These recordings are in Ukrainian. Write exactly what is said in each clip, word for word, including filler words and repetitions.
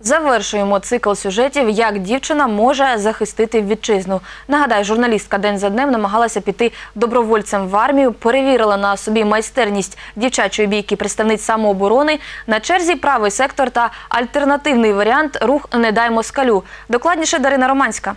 Завершуємо цикл сюжетів «Як дівчина може захистити вітчизну». Нагадаю, журналістка день за днем намагалася піти добровольцем в армію, перевірила на собі майстерність дівчачої бійки представниць самооборони. На черзі правий сектор та альтернативний варіант «Рух не дай москалю». Докладніше Дарина Романська.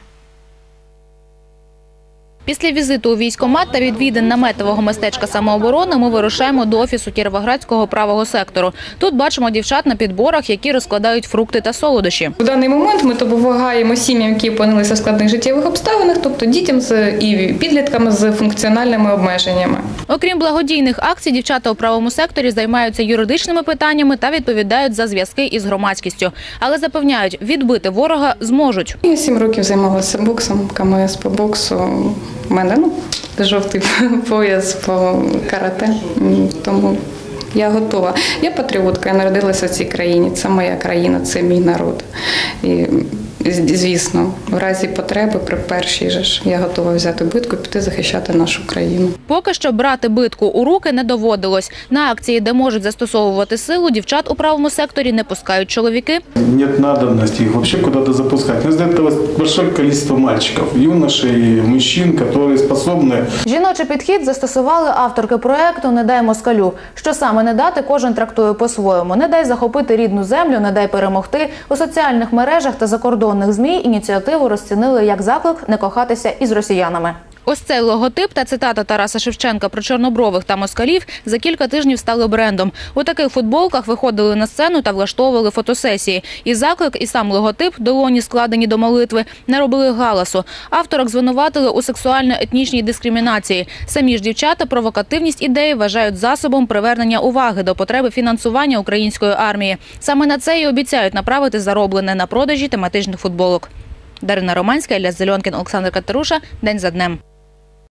Після візиту у військкомат та відвідин наметового містечка самооборони ми вирушаємо до офісу Кіровоградського правого сектору. Тут бачимо дівчат на підборах, які розкладають фрукти та солодощі. У даний момент ми допомагаємо сім'ям, які опинилися в складних життєвих обставинах, тобто дітям і підліткам з функціональними обмеженнями. Окрім благодійних акцій, дівчата у правому секторі займаються юридичними питаннями та відповідають за зв'язки із громадськістю. Але запевняють, відбити ворога зможуть. Я сім років займалася боксом, ка ем ес по боксу. У мене ну, жовтий пояс по карате, тому я готова. Я патріотка, я народилася в цій країні, це моя країна, це мій народ. І, звісно, в разі потреби, при першій же ж, я готова взяти битку і піти захищати нашу країну. Поки що брати битку у руки не доводилось. На акції, де можуть застосовувати силу, дівчат у правому секторі не пускають чоловіки. Нет надобности их вообще куда-то запускать. Но из этого большое количество мальчиков, юношей, мужчин, которые способны. Жіночий підхід застосували авторки проєкту «Не дай москалю». Що саме не дати, кожен трактує по-своєму. Не дай захопити рідну землю, не дай перемогти. У соціальних мережах та закордонних ЗМІ ініціативу розцінили як заклик не кохатися із росіянами. Ось цей логотип та цитата Тараса Шевченка про чорнобрових та москалів за кілька тижнів стали брендом. У таких футболках виходили на сцену та влаштовували фотосесії. І заклик, і сам логотип, долоні складені до молитви, не робили галасу. Авторок звинуватили у сексуально-етнічній дискримінації. Самі ж дівчата провокативність ідеї вважають засобом привернення уваги до потреби фінансування української армії. Саме на це і обіцяють направити зароблене на продажі тематичних футболок. Дарина Романська, Ілля Зеленкін, Олександр Катеруша. День за днем.